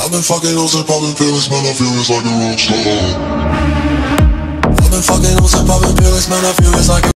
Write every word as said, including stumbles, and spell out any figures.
I've been fucking hoes and popping pills, man, I feel it's like a rock star. I've been fucking hoes and popping pills, man, I feel it's like a